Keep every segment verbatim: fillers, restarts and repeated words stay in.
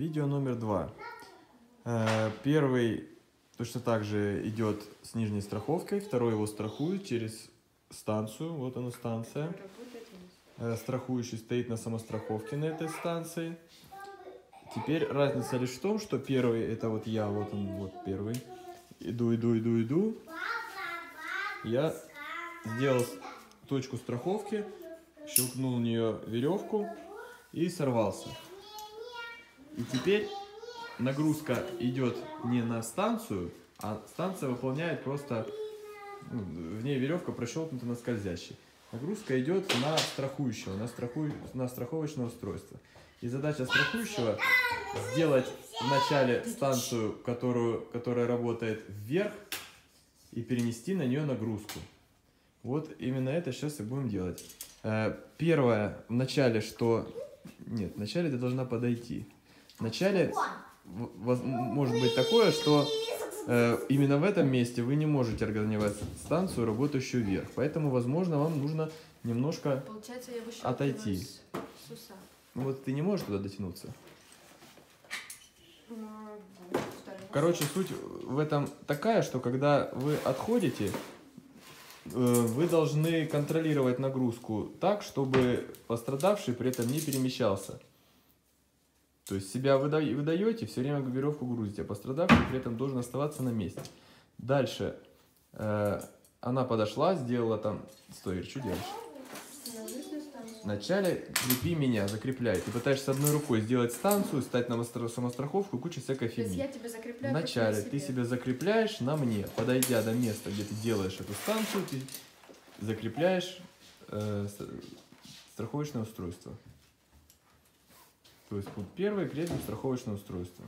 Видео номер два. Первый точно так же идет с нижней страховкой, второй его страхует через станцию. Вот она станция. Страхующий стоит на самостраховке на этой станции. Теперь разница лишь в том, что первый это вот я, вот он, вот первый. Иду, иду, иду, иду. Я сделал точку страховки, щелкнул в нее веревку и сорвался. И теперь нагрузка идет не на станцию, а станция выполняет просто, ну, в ней веревка прощелкнута на скользящий. Нагрузка идет на страхующего, на, страху... на страховочное устройство. И задача страхующего сделать вначале станцию, которую, которая работает вверх, и перенести на нее нагрузку. Вот именно это сейчас и будем делать. Первое, в начале, что... Нет, вначале ты должна подойти. Вначале может быть такое, что э, именно в этом месте вы не можете организовать станцию, работающую вверх. Поэтому, возможно, вам нужно немножко я отойти. С, с ну, вот ты не можешь туда дотянуться. Короче, суть в этом такая, что когда вы отходите, э, вы должны контролировать нагрузку так, чтобы пострадавший при этом не перемещался. То есть себя вы даете, все время веревку грузите, а пострадавший при этом должен оставаться на месте. Дальше э, она подошла, сделала там... Стой, Ир, что делаешь? Вначале крепи меня, закрепляй. Ты пытаешься одной рукой сделать станцию, стать на самостраховку и куча всякой фигни. Я тебя закрепляю. Вначале ты себя закрепляешь на мне, подойдя до места, где ты делаешь эту станцию, ты закрепляешь э, страховочное устройство. То есть пункт первый, крепим страховочное устройство.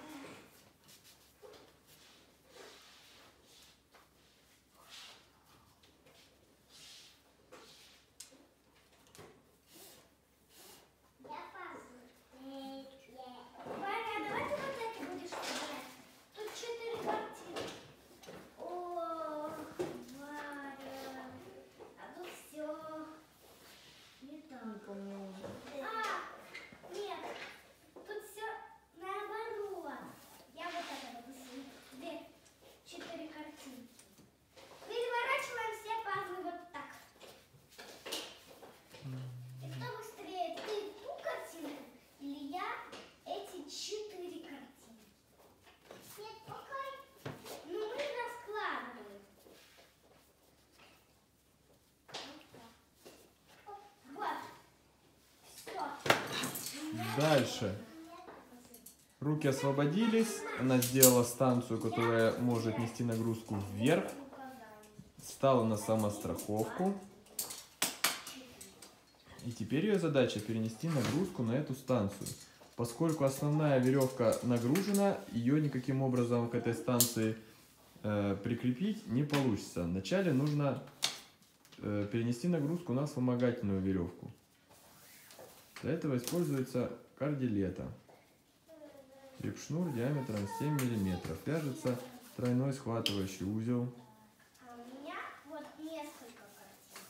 Дальше. Руки освободились. Она сделала станцию, которая может нести нагрузку вверх. Встала на самостраховку. И теперь ее задача перенести нагрузку на эту станцию. Поскольку основная веревка нагружена, ее никаким образом к этой станции э, прикрепить не получится. Вначале нужно э, перенести нагрузку на вспомогательную веревку. Для этого используется кардилета. Крепшнур диаметром семь миллиметров. Вяжется тройной схватывающий узел. А у меня вот несколько картин.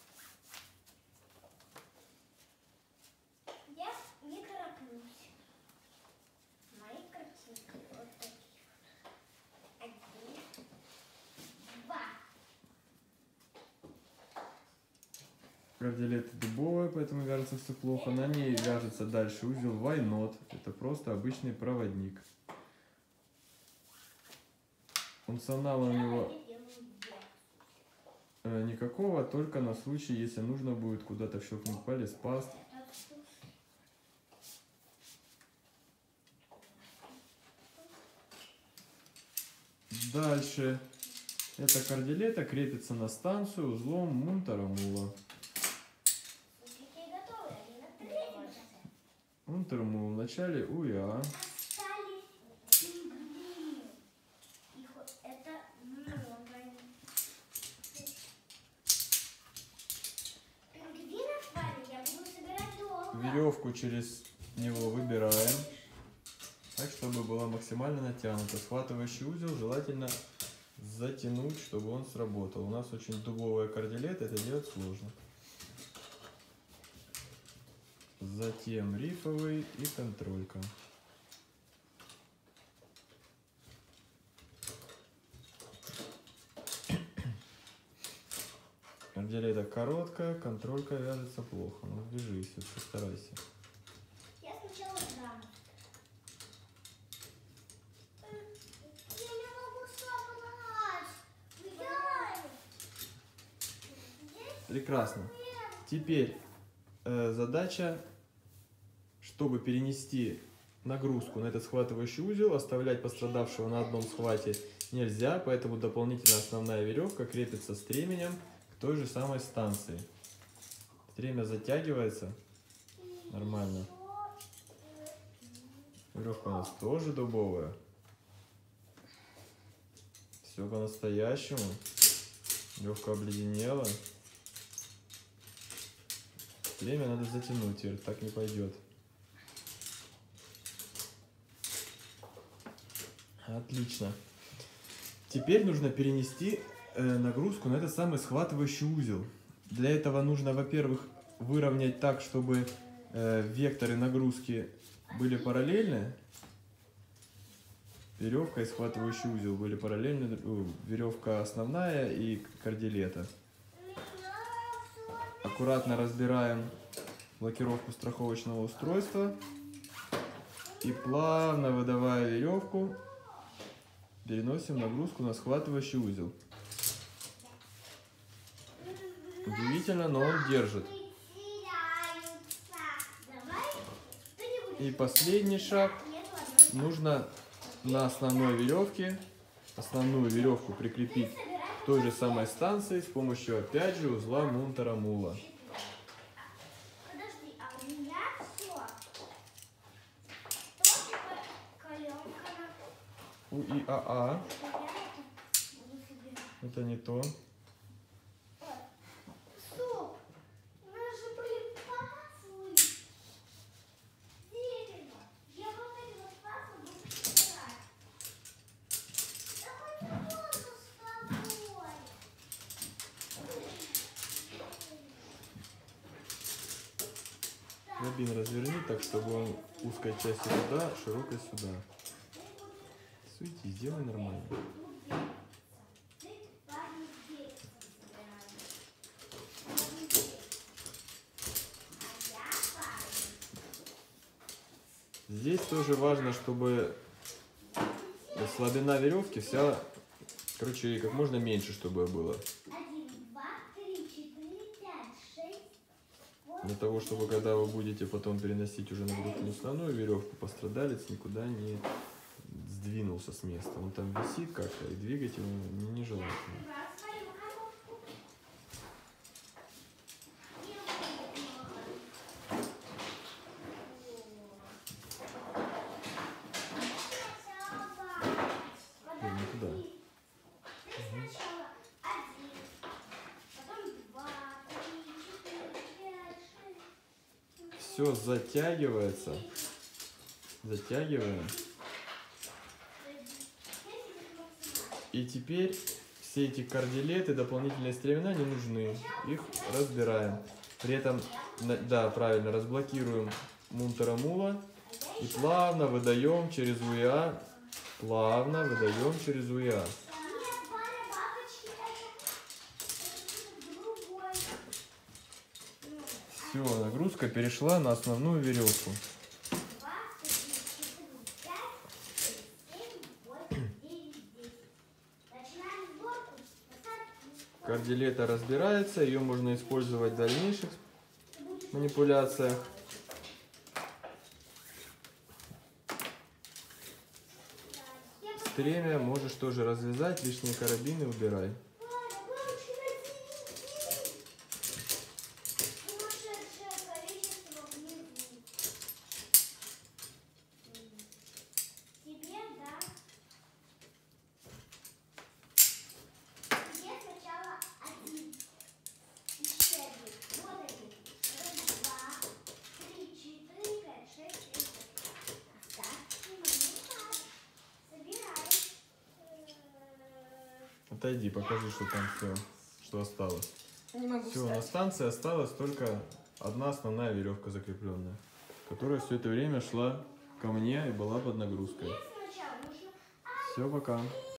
Я не тороплюсь. Мои картинки вот такие. Один, два. Кардилета дубовая, поэтому вяжется все плохо. На ней вяжется дальше узел вайнот. Это просто обычный проводник. Функционала у него э, никакого, только на случай, если нужно будет куда-то щелкнуть палец, паст. Дальше эта кардилета крепится на станцию узлом Мунтера-Мула. Мунтер-Мул в начале УЯ. Веревку через него выбираем, так, чтобы была максимально натянута. Схватывающий узел желательно затянуть, чтобы он сработал. У нас очень дубовая кардилета, это делать сложно. Затем рифовый и контролька. деле это короткая, контролька вяжется плохо. Ну, вяжись, вот постарайся. Я сначала дам. Я не могу собрать. Прекрасно. Теперь э, задача, чтобы перенести нагрузку на этот схватывающий узел, оставлять пострадавшего на одном схвате нельзя, поэтому дополнительно основная веревка крепится стременем к той же самой станции. Стремя затягивается нормально. Веревка у нас тоже дубовая. Все по-настоящему. Веревка обледенела. Стремя надо затянуть, теперь так не пойдет. Отлично. Теперь нужно перенести э, нагрузку на этот самый схватывающий узел. Для этого нужно, во-первых, выровнять так, чтобы э, векторы нагрузки были параллельны. Веревка и схватывающий узел были параллельны. Э, веревка основная и кордилета. Аккуратно разбираем блокировку страховочного устройства. И плавно выдавая веревку, переносим нагрузку на схватывающий узел. Удивительно, но он держит. И последний шаг. Нужно на основной веревке, основную веревку прикрепить к той же самой станции с помощью, опять же, узла Мунтера-Мула. Подожди, а у меня все. У и а а. Это не то. Стоп! У нас же были пазлы. Дерево. Я вот эти вот пазлы буду собирать. Да хоть тоже с тобой. Карабин разверни так, чтобы он узкой части туда, широкой сюда. Суйти, сделай нормально. Здесь тоже важно, чтобы слабина веревки вся, короче, как можно меньше, чтобы было. Для того, чтобы когда вы будете потом переносить уже нагрузку на основную веревку, пострадалец никуда не сдвинулся с места. Он там висит как-то, и двигать его нежелательно. Не туда. Все затягивается. Затягиваем. И теперь все эти кордилеты, дополнительные стремена не нужны. Их разбираем. При этом, да, правильно, разблокируем Мунтера-Мула и плавно выдаем через у и а. Плавно выдаем через у и а. Все, нагрузка перешла на основную веревку. Кордилета разбирается, ее можно использовать в дальнейших манипуляциях. Стремя можешь тоже развязать, лишние карабины убирай. Отойди, покажи, что там все, что осталось. Не могу Все, встать. на станции осталась только одна основная веревка закрепленная, которая все это время шла ко мне и была под нагрузкой. Все, пока.